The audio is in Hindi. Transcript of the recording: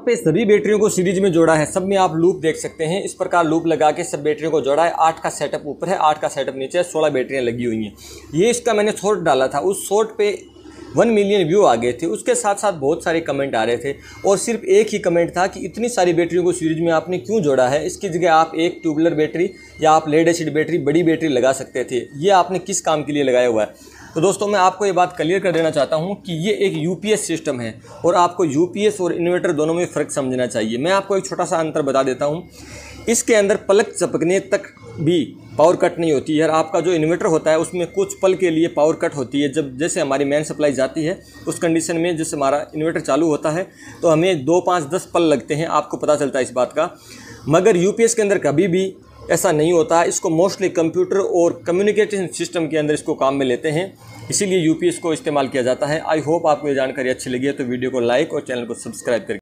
पे सभी बैटरियों को सीरीज में जोड़ा है, सब में आप लूप देख सकते हैं। इस प्रकार लूप लगा के सब बैटरियों को जोड़ा है। 8 का सेटअप ऊपर है, 8 का सेटअप नीचे है, 16 बैटरियां लगी हुई हैं। ये इसका मैंने शॉर्ट डाला था, उस शॉर्ट पे 1 मिलियन व्यू आ गए थे। उसके साथ साथ बहुत सारे कमेंट आ रहे थे और सिर्फ एक ही कमेंट था कि इतनी सारी बैटरियों को सीरीज में आपने क्यों जोड़ा है, इसकी जगह आप एक ट्यूबुलर बैटरी या आप लेड एसिड बैटरी, बड़ी बैटरी लगा सकते थे। ये आपने किस काम के लिए लगाया हुआ है? तो दोस्तों मैं आपको ये बात क्लियर कर देना चाहता हूँ कि ये एक यूपीएस सिस्टम है और आपको यूपीएस और इन्वर्टर दोनों में फ़र्क समझना चाहिए। मैं आपको एक छोटा सा अंतर बता देता हूँ। इसके अंदर पलक झपकने तक भी पावर कट नहीं होती है। आपका जो इन्वर्टर होता है उसमें कुछ पल के लिए पावर कट होती है। जब जैसे हमारी मेन सप्लाई जाती है उस कंडीशन में जैसे हमारा इन्वर्टर चालू होता है तो हमें 2, 5, 10 पल लगते हैं, आपको पता चलता है इस बात का। मगर यूपीएस के अंदर कभी भी ऐसा नहीं होता है। इसको मोस्टली कंप्यूटर और कम्युनिकेशन सिस्टम के अंदर इसको काम में लेते हैं, इसीलिए यूपीएस को इस्तेमाल किया जाता है। आई होप आपको ये जानकारी अच्छी लगी है तो वीडियो को लाइक और चैनल को सब्सक्राइब करें।